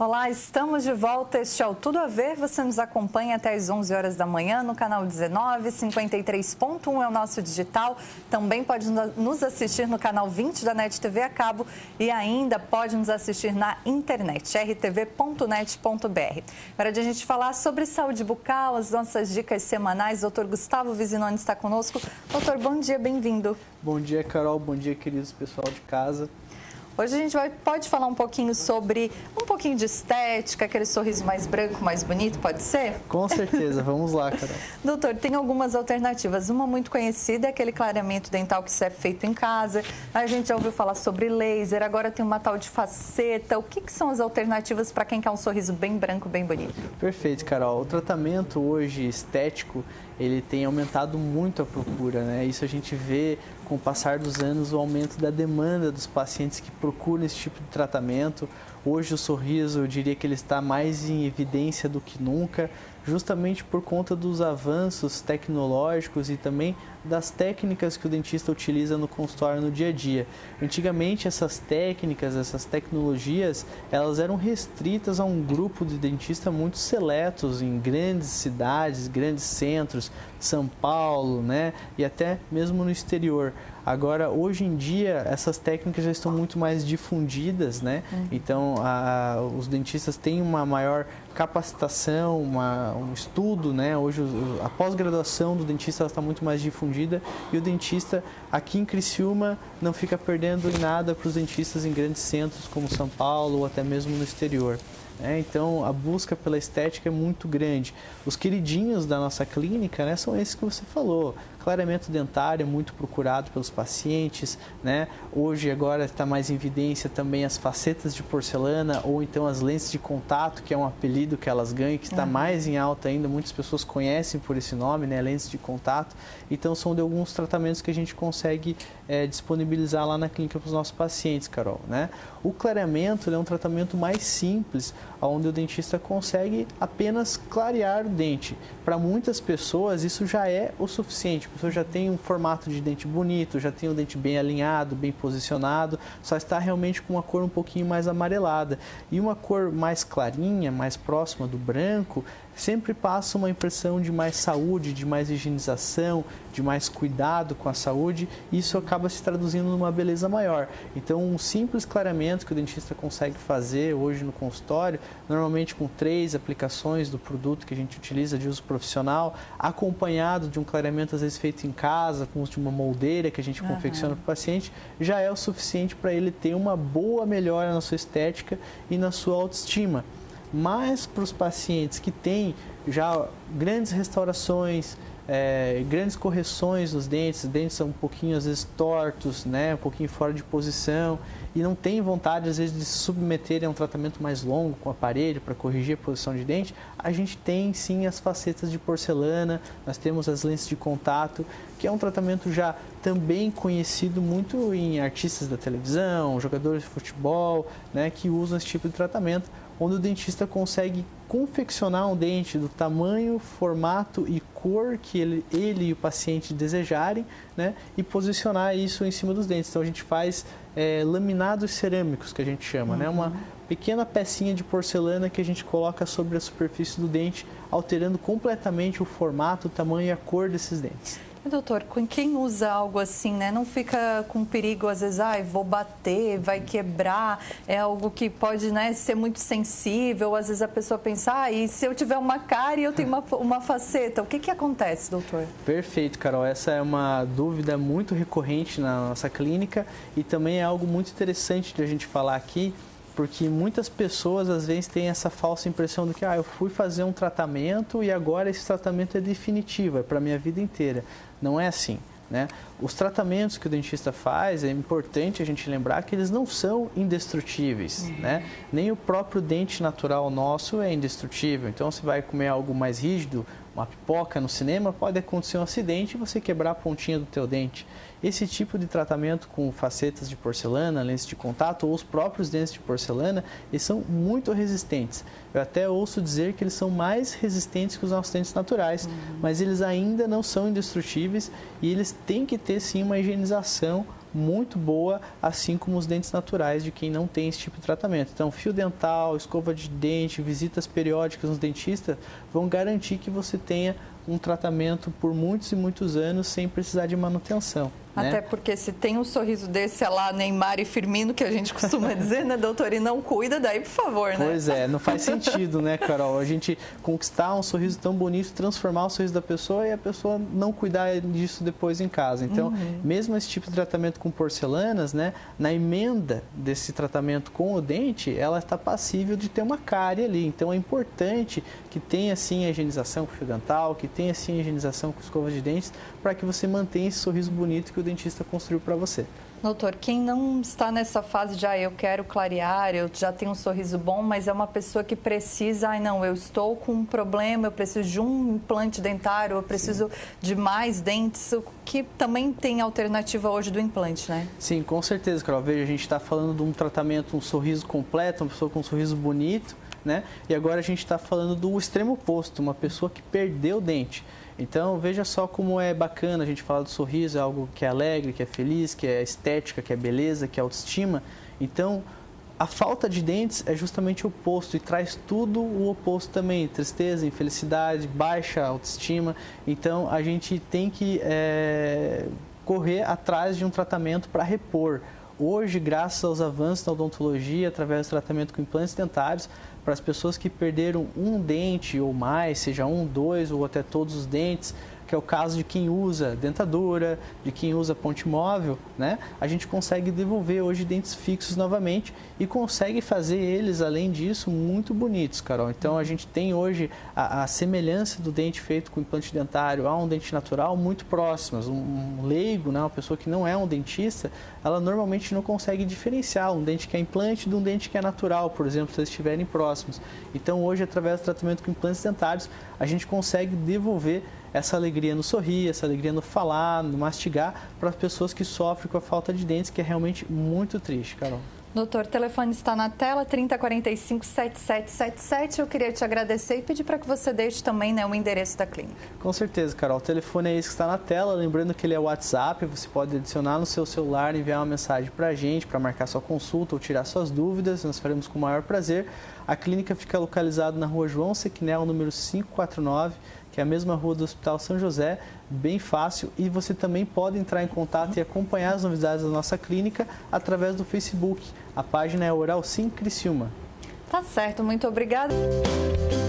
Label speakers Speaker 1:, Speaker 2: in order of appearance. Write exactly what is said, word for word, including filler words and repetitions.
Speaker 1: Olá, estamos de volta. Este é o Tudo a Ver. Você nos acompanha até às onze horas da manhã no canal dezenove, cinquenta e três ponto um é o nosso digital. Também pode nos assistir no canal vinte da Net T V a cabo e ainda pode nos assistir na internet, r t v ponto net ponto b r. Para a gente falar sobre saúde bucal, as nossas dicas semanais, doutor Gustavo Vizinoni está conosco. Doutor, bom dia, bem-vindo.
Speaker 2: Bom dia, Carol. Bom dia, queridos pessoal de casa.
Speaker 1: Hoje a gente vai, pode falar um pouquinho sobre um pouquinho de estética, aquele sorriso mais branco, mais bonito, pode ser?
Speaker 2: Com certeza, vamos lá, Carol.
Speaker 1: Doutor, tem algumas alternativas. Uma muito conhecida é aquele clareamento dental que é feito em casa. A gente já ouviu falar sobre laser, agora tem uma tal de faceta. O que, que são as alternativas para quem quer um sorriso bem branco, bem bonito?
Speaker 2: Perfeito, Carol. O tratamento hoje estético, ele tem aumentado muito a procura, né? Isso a gente vê com o passar dos anos o aumento da demanda dos pacientes que procuram esse tipo de tratamento. Hoje o sorriso, eu diria que ele está mais em evidência do que nunca, justamente por conta dos avanços tecnológicos e também das técnicas que o dentista utiliza no consultório no dia a dia. Antigamente essas técnicas, essas tecnologias, elas eram restritas a um grupo de dentistas muito seletos em grandes cidades, grandes centros, São Paulo, né? E até mesmo no exterior. Agora, hoje em dia, essas técnicas já estão muito mais difundidas, né? Uhum. Então, a, os dentistas têm uma maior capacitação, uma, um estudo, né? Hoje, a pós-graduação do dentista está muito mais difundida e o dentista aqui em Criciúma não fica perdendo em nada para os dentistas em grandes centros como São Paulo ou até mesmo no exterior. É, então, a busca pela estética é muito grande. Os queridinhos da nossa clínica, né, são esses que você falou. Clareamento dentário é muito procurado pelos pacientes, né? Hoje, agora, está mais em evidência também as facetas de porcelana ou então as lentes de contato, que é um apelido que elas ganham, que está uhum. mais em alta ainda. Muitas pessoas conhecem por esse nome, né? Lentes de contato. Então, são de alguns tratamentos que a gente consegue é, disponibilizar lá na clínica para os nossos pacientes, Carol, né? O clareamento é um tratamento mais simples, onde o dentista consegue apenas clarear o dente. Para muitas pessoas isso já é o suficiente, a pessoa já tem um formato de dente bonito, já tem o dente bem alinhado, bem posicionado, só está realmente com uma cor um pouquinho mais amarelada. E uma cor mais clarinha, mais próxima do branco, sempre passa uma impressão de mais saúde, de mais higienização, de mais cuidado com a saúde, e isso acaba se traduzindo numa beleza maior. Então, um simples clareamento que o dentista consegue fazer hoje no consultório, normalmente com três aplicações do produto que a gente utiliza de uso profissional, acompanhado de um clareamento às vezes feito em casa, com uso de uma moldeira que a gente uhum. confecciona para o paciente, já é o suficiente para ele ter uma boa melhora na sua estética e na sua autoestima. Mas para os pacientes que têm já grandes restaurações, é, grandes correções nos dentes, os dentes são um pouquinho às vezes tortos, né, um pouquinho fora de posição e não tem vontade às vezes de se submeterem a um tratamento mais longo com aparelho para corrigir a posição de dente, a gente tem sim as facetas de porcelana, nós temos as lentes de contato, que é um tratamento já também conhecido muito em artistas da televisão, jogadores de futebol, né, que usam esse tipo de tratamento, onde o dentista consegue confeccionar um dente do tamanho, formato e cor que ele, ele e o paciente desejarem, né, e posicionar isso em cima dos dentes. Então a gente faz é, laminados cerâmicos, que a gente chama, uhum. né, uma pequena pecinha de porcelana que a gente coloca sobre a superfície do dente, alterando completamente o formato, o tamanho e a cor desses dentes.
Speaker 1: Doutor, quem usa algo assim, né, não fica com perigo, às vezes, ah, vou bater, vai quebrar, é algo que pode, né, ser muito sensível, às vezes a pessoa pensa, ah, e se eu tiver uma cárie e eu tenho uma, uma faceta, o que que acontece, doutor?
Speaker 2: Perfeito, Carol, essa é uma dúvida muito recorrente na nossa clínica e também é algo muito interessante de a gente falar aqui, porque muitas pessoas às vezes têm essa falsa impressão de que ah, eu fui fazer um tratamento e agora esse tratamento é definitivo, é para a minha vida inteira. Não é assim, né? Os tratamentos que o dentista faz, é importante a gente lembrar que eles não são indestrutíveis, uhum. né? Nem o próprio dente natural nosso é indestrutível. Então, você vai comer algo mais rígido, uma pipoca no cinema, pode acontecer um acidente e você quebrar a pontinha do teu dente. Esse tipo de tratamento com facetas de porcelana, lentes de contato ou os próprios dentes de porcelana, eles são muito resistentes. Eu até ouço dizer que eles são mais resistentes que os nossos dentes naturais, uhum. mas eles ainda não são indestrutíveis e eles têm que ter sim uma higienização muito boa, assim como os dentes naturais de quem não tem esse tipo de tratamento. Então, fio dental, escova de dente, visitas periódicas nos dentistas vão garantir que você tenha um tratamento por muitos e muitos anos sem precisar de manutenção.
Speaker 1: Até
Speaker 2: né?
Speaker 1: porque se tem um sorriso desse, é lá Neymar e Firmino, que a gente costuma dizer, né, doutor? E não cuida, daí, por favor, né?
Speaker 2: Pois é, não faz sentido, né, Carol? A gente conquistar um sorriso tão bonito, transformar o sorriso da pessoa e a pessoa não cuidar disso depois em casa. Então, uhum. mesmo esse tipo de tratamento com porcelanas, né, na emenda desse tratamento com o dente, ela está passível de ter uma cárie ali. Então, é importante que tenha, sim, a higienização com fio dental, que tenha, sim, a higienização com escova de dentes, para que você mantenha esse sorriso bonito que o dentista construiu para você.
Speaker 1: Doutor, quem não está nessa fase de, ah, eu quero clarear, eu já tenho um sorriso bom, mas é uma pessoa que precisa, ai, não, eu estou com um problema, eu preciso de um implante dentário, eu preciso Sim. de mais dentes, que também tem alternativa hoje do implante, né?
Speaker 2: Sim, com certeza, Carol. Veja, a gente está falando de um tratamento, um sorriso completo, uma pessoa com um sorriso bonito, né? E agora a gente está falando do extremo oposto, uma pessoa que perdeu o dente. Então, veja só como é bacana a gente falar do sorriso, é algo que é alegre, que é feliz, que é estética, que é beleza, que é autoestima. Então, a falta de dentes é justamente o oposto e traz tudo o oposto também, tristeza, infelicidade, baixa autoestima. Então, a gente tem que é, correr atrás de um tratamento para repor. Hoje, graças aos avanços da odontologia, através do tratamento com implantes dentários, para as pessoas que perderam um dente ou mais, seja um, dois ou até todos os dentes, que é o caso de quem usa dentadura, de quem usa ponte móvel, né? A gente consegue devolver hoje dentes fixos novamente e consegue fazer eles, além disso, muito bonitos, Carol. Então, a gente tem hoje a, a semelhança do dente feito com implante dentário a um dente natural muito próximas. Um, um leigo, né? Uma pessoa que não é um dentista, ela normalmente não consegue diferenciar um dente que é implante de um dente que é natural, por exemplo, se eles estiverem próximos. Então, hoje, através do tratamento com implantes dentários, a gente consegue devolver essa alegria no sorrir, essa alegria no falar, no mastigar, para as pessoas que sofrem com a falta de dentes, que é realmente muito triste, Carol.
Speaker 1: Doutor, o telefone está na tela, trinta, quarenta e cinco, setenta e sete setenta e sete. Eu queria te agradecer e pedir para que você deixe também, né, o endereço da clínica.
Speaker 2: Com certeza, Carol. O telefone é esse que está na tela. Lembrando que ele é o WhatsApp, você pode adicionar no seu celular, enviar uma mensagem para a gente, para marcar sua consulta ou tirar suas dúvidas. Nós faremos com o maior prazer. A clínica fica localizada na rua João Sequinel, número quinhentos e quarenta e nove, que é a mesma rua do Hospital São José, bem fácil. E você também pode entrar em contato e acompanhar as novidades da nossa clínica através do Facebook. A página é Oral Sim Criciúma.
Speaker 1: Tá certo, muito obrigada.